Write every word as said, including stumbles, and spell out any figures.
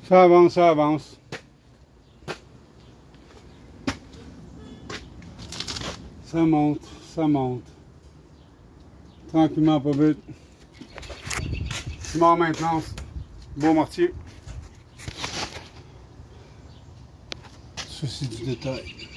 Ça avance, ça avance. Ça monte, ça monte. Tranquillement, pas vite. Ciment en maintenance. Beau mortier. Ceci du détail.